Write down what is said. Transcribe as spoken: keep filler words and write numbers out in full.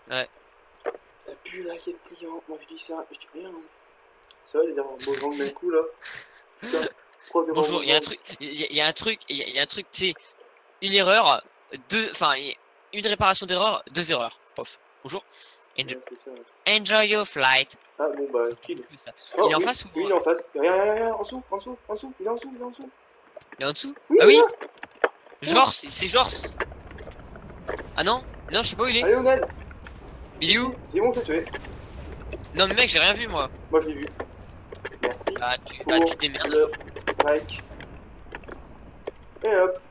Ouais. Ça pue la quête client. Moi je dis ça, je dis rien. Ça va les erreurs Mojang d'un coup là. Putain, trois erreurs Bonjour, il y a un Mojang. truc, il y, a- y a un truc, il y, a un truc, c'est une erreur, deux, enfin, y- une réparation d'erreur, deux erreurs. Pof. Bonjour. Enjoy, Ouais, c'est ça. enjoy your flight. Ah bon bah kill. Il Oh est en oui, face ou oui il est en face. Regarde, regarde, regarde, en dessous, en dessous, en dessous, il est en dessous, il est en dessous. il est en dessous? Oui, Ah il est oui, là. Jors, c'est Jors. Ah non, non, je sais pas où il est. Allez on aide. Il est où? C'est bon, je l'ai tué. Non mais mec, j'ai rien vu moi. Moi je l'ai vu. Merci Bah tu, pour bah, tu te démerdes. le break. Et hop.